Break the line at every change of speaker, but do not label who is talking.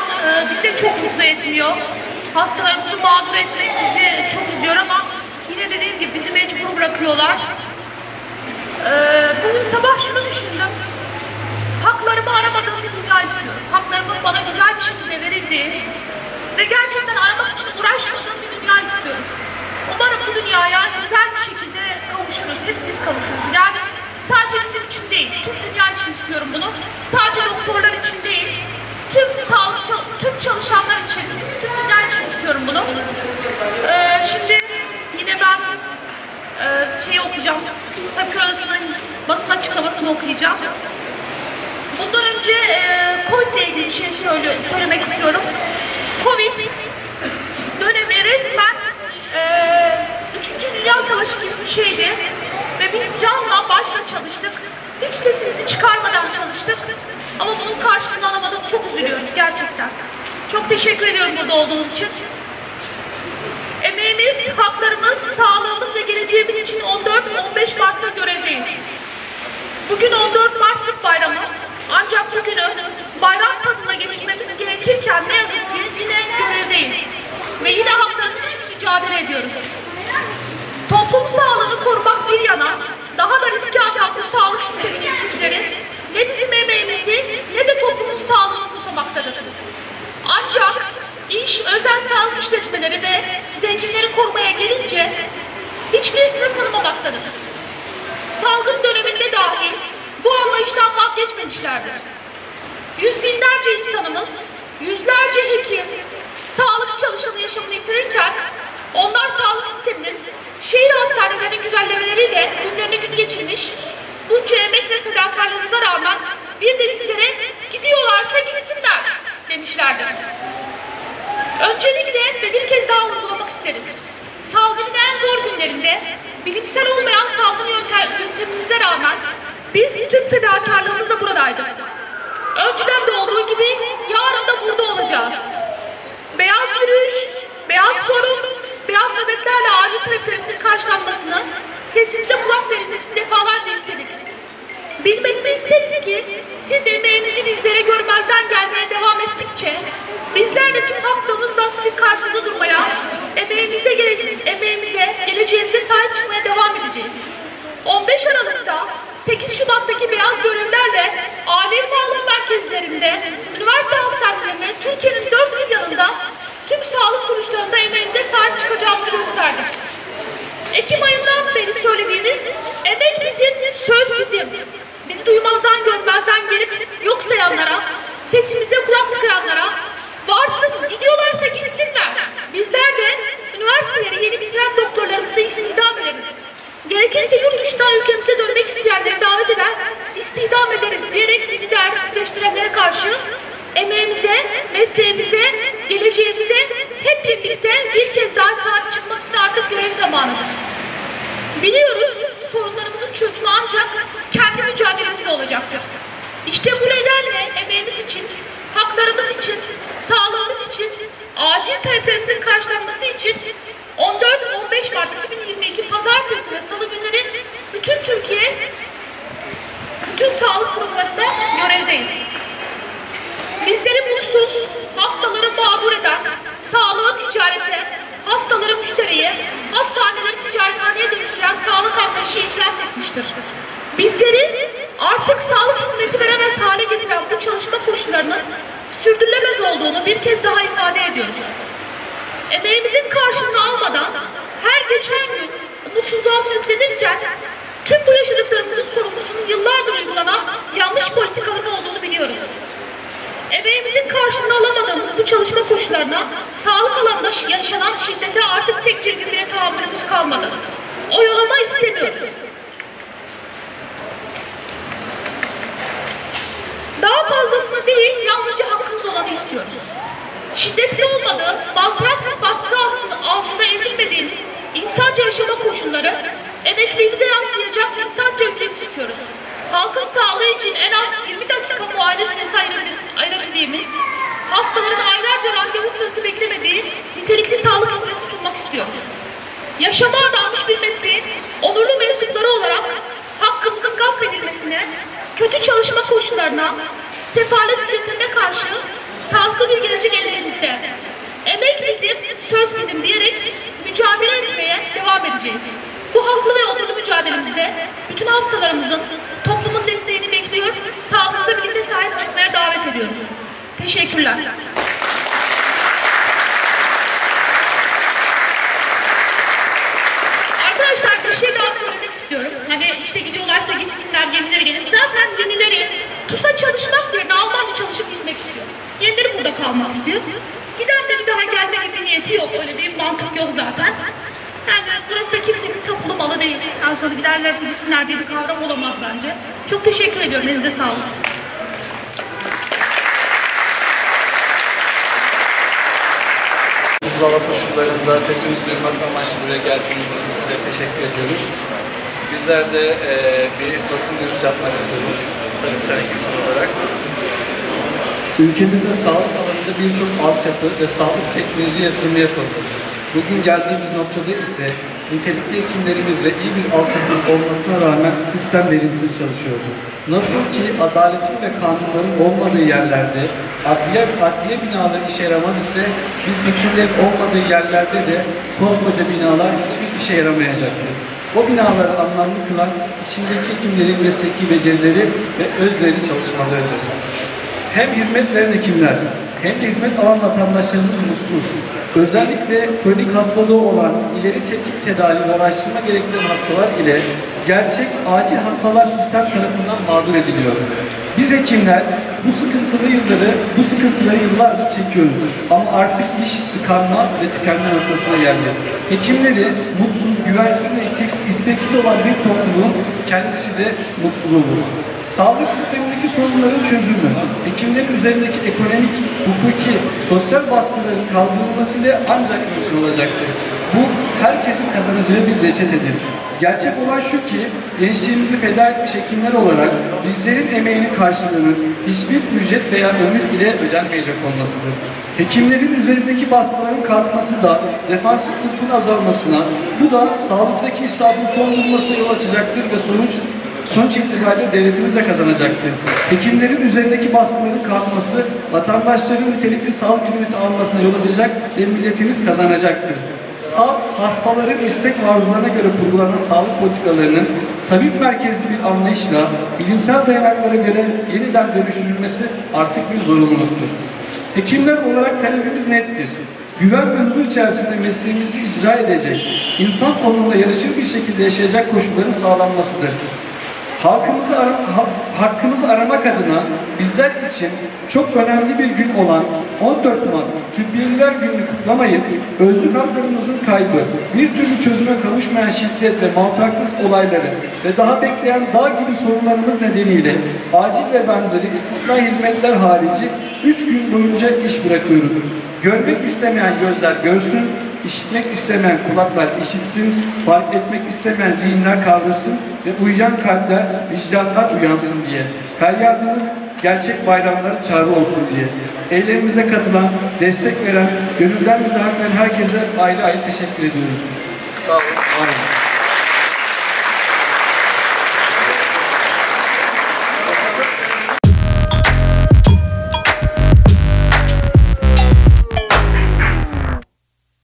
bizi de çok mutlu etmiyor. Hastalarımızı mağdur etmek bizi çok üzüyor ama yine dediğim gibi bizi mecbur bırakıyorlar. Bugün sabah şunu düşündüm. Haklarımı aramadığım bir dünya istiyorum. Haklarımın bana güzel bir şekilde verildiği ve gerçekten aramak için uğraşmadığım bir dünya istiyorum. Umarım bu dünyaya güzel bir şekilde kavuşuruz. Hepimiz kavuşuruz. Yani sadece bizim için değil, tüm dünya için istiyorum bunu. Sadece doktorlar için değil, tüm çalışanlar için, tüm dünya için istiyorum bunu. Şimdi yine ben okuyacağım. Tabip Odası'nın basın açıklamasını okuyacağım. Bundan önce Covid ile ilgili bir şey söylemek istiyorum. Covid dönemi resmen 3. Dünya Savaşı gibi bir şeydi. Ve biz canla başla çalıştık. Hiç sesimizi çıkarmadan çalıştık. Ama bunun karşılığını alamadık. Çok üzülüyoruz gerçekten. Çok teşekkür ediyorum burada olduğunuz için. Emeğimiz, haklarımız, sağlığımız ve geleceğimiz için 14-15 Mart'ta görevdeyiz. Bugün 14 Mart Tıp Bayramı. Ancak bugünü bayram tadına geçirmemiz gerekirken ne yazık ki yine görevdeyiz. Ve yine haklarımız için mücadele ediyoruz. Toplum sağlığını korumak bir yana, daha da riske atan bu sağlık sistemi yöneticileri ne bizim emeğimizi ne de toplumun sağlığını kusamaktadır. Ancak iş özel sağlık işletmeleri ve zenginleri korumaya gelince hiçbir sınır tanımamaktadır. Salgın döneminde dahi bu anlayıştan vazgeçmemişlerdir. Yüz binlerce insanımız, yüzlerce hekim, sağlık çalışanı yaşamını yitirirken onlar sağlık sisteminin, şehir hastanelerinin güzellemeleriyle günlerini gün geçirmiş, bunca emek ve fedakarlığımıza rağmen bir de bizlere gidiyorlarsa gitsinler demişlerdir. Öncelikle ve bir kez daha vurgulamak isteriz. Salgının en zor günlerinde bilimsel olmayan salgın yöntemimize rağmen biz tüm fedakarlığımızla buradaydık. Önceden de olduğu gibi yarın da burada olacağız. Beyaz yürüyüş, beyaz forum, beyaz nöbetlerle acil taleplerimizin karşılanmasını, sesimize kulak verilmesini defalarca istedik. Bilmenizi isteriz ki siz emeğinizi bizlere görmezden gelmeye devam ettikçe bizler de tüm hakkımızla sizin karşınızda durmaya, emeğimize, geleceğimize sahip çıkmaya devam edeceğiz. 15 Aralık'ta 8 Şubat'taki beyaz görevlerle aile sağlığı merkezlerinde, üniversite hastanelerinde, Türkiye'nin 4 bir yanında tüm sağlık kuruluşlarında emeğimize sahip çıkacağımızı gösterdik. Ekim ayından beri söylediğiniz emek bizim, söz bizim. Bizi duymazdan görmezden gelip yok sayanlara, sesimize kulak tıkayanlara, varsın gidiyorlarsa gitsinler. Bizler de üniversiteleri yeni bitiren doktorlarımızı istihdam ederiz. Gerekirse yurt dışından ülkemize dönmek isteyenleri davet eder, istihdam ederiz diyerek bizi değersizleştirenlere karşı emeğimize, mesleğimize, geleceğimize hep birlikte bir kez daha sahip çıkmak için artık görev zamanıdır. Biliyoruz sorunlarımızın çözümü ancak kendi mücadelemizle olacaktır. İşte bu nedenle emeğimiz için, haklarımız için, sağlığımız için, acil taleplerimizin karşılanması için 14-15 Mart 2022 Pazartesi ve Salı günleri bütün Türkiye, bütün sağlık kurumlarında görevdeyiz. Bizleri mutsuz, hastaları mağdur eden, sağlığı ticarete, hastaları müşteriye, hastaneleri ticarethaneye dönüştüren sağlık anlayışı iflas etmiştir. Bizleri artık sağlık hizmeti veremez hale getiren bu çalışma koşullarının sürdürülemez olduğunu bir kez daha ifade ediyoruz. Emeğimizin karşılığını almadan her geçen gün umutsuzluğa sürüklenirken tüm bu yaşadıklarımızın sorumlusunun yıllardır uygulanan yanlış politikaların olduğunu biliyoruz. Emeğimizin karşılığını alamadığımız bu çalışma koşullarına, sağlık alanında yaşanan şiddete artık tek bir gün bile tahammülümüz kalmadı. Oyalama istemiyoruz. Daha fazlasını değil, yalnızca hakkımız olanı istiyoruz. Şiddetli olmadığı, malpraktis baskısı altında ezilmediğimiz insanca yaşama koşulları, emekliliğimize yansıyacak insanca ücret istiyoruz. Halkın sağlığı için en az 20 dakika muayene süresi ayırabildiğimiz, hastaların aylarca randevu sırası beklemediği nitelikli sağlık hizmeti sunmak istiyoruz. Yaşama adanmış bir mesleğin onurlu mensupları olarak hakkımızın gasp edilmesine, kötü çalışma koşullarına, sefalet ücretlerine karşı sağlıklı bir gelecek bizim diyerek mücadele etmeye devam edeceğiz. Bu haklı ve onurlu mücadelemizde bütün hastalarımızın, toplumun desteğini bekliyor, sağlığımıza birlikte sahip çıkmaya davet ediyoruz. Teşekkürler. Arkadaşlar bir şey daha söylemek istiyorum. Hani işte gidiyorlarsa gitsinler, yenileri gelir. Zaten yenileri TUS'a çalışmak yerine Almanca çalışıp gitmek istiyor. Yenileri burada kalmak istiyor. Giden de bir daha gelme gibi niyeti yok. Öyle bir mantık yok zaten. Yani burası da kimsenin tapulu malı değil. Daha sonra giderlerse gitsinler diye bir kavram olamaz bence. Çok teşekkür ediyorum. Elinize sağlık.
Susuz hava koşullarında sesimizi duyurmak amaçlı buraya geldiğiniz için size teşekkür ediyoruz. Bizler de bir basın duyurusu yapmak istiyoruz. Tabii sen kimsin olarak. Ülkemizde sağlık alanında birçok altyapı ve sağlık teknoloji yatırımı yapıldı. Bugün geldiğimiz noktada ise nitelikli hekimlerimiz ve iyi bir altyapımız olmasına rağmen sistem verimsiz çalışıyordu. Nasıl ki adaletin ve kanunların olmadığı yerlerde adliye binaları işe yaramaz ise biz hekimlerin olmadığı yerlerde de koskoca binalar hiçbir işe yaramayacaktır. O binaları anlamlı kılan içindeki hekimlerin mesleki becerileri ve özverili çalışmalarıdır. Hem hizmet veren hekimler hem de hizmet alan vatandaşlarımız mutsuz. Özellikle kronik hastalığı olan, ileri tetkik tedavi ve araştırma gerektiren hastalar ile gerçek acil hastalar sistem tarafından mağdur ediliyor. Biz hekimler bu sıkıntıları yıllardır çekiyoruz. Ama artık iş tıkanma ve tükenme noktasına geldi. Hekimleri mutsuz, güvensiz ve isteksiz olan bir topluluğun kendisi de mutsuz olur. Sağlık sistemindeki sorunların çözümü, hekimlerin üzerindeki ekonomik, hukuki, sosyal baskıların kaldırılmasıyla ancak mümkün olacaktır. Bu herkesin kazanacağı bir reçetedir. Gerçek olan şu ki, gençliğimizi feda etmiş hekimler olarak bizlerin emeğinin karşılığının hiçbir ücret veya ömür ile ödenmeyecek olmasıdır. Hekimlerin üzerindeki baskıların kalkması da defansif tıbbın azalmasına, bu da sağlıktaki israfın son bulmasına yol açacaktır ve sonuç itibariyle devletimiz de kazanacaktır. Hekimlerin üzerindeki baskıların kalkması, vatandaşların nitelikli sağlık hizmeti almasına yol açacak ve milletimiz kazanacaktır. Hastaların istek ve arzularına göre kurgulanan sağlık politikalarının tabip merkezli bir anlayışla bilimsel dayanaklara göre yeniden dönüştürülmesi artık bir zorunluluktur. Hekimler olarak talebimiz nettir. Güven ve huzur içerisinde mesleğimizi icra edecek, insan konumunda yarışır bir şekilde yaşayacak koşulların sağlanmasıdır. Hakkımızı aramak adına bizler için çok önemli bir gün olan 14 Mart Tıbbiyeler Günü'nü kutlamayıp özlük haklarımızın kaybı, bir türlü çözüme kavuşmayan şiddet ve malpraktis olayları ve daha bekleyen dağ gibi sorunlarımız nedeniyle acil ve benzeri istisna hizmetler harici 3 gün boyunca iş bırakıyoruz. Görmek istemeyen gözler görsün, İşitmek istemeyen kulaklar işitsin, fark etmek istemeyen zihinler kavrasın ve uyuyan kalpler, vicdanlar uyansın diye. Feryadımız gerçek bayramları çağrı olsun diye. Eylemimize katılan, destek veren, gönülden bize hak veren herkese ayrı ayrı teşekkür ediyoruz. Sağ olun. Amin.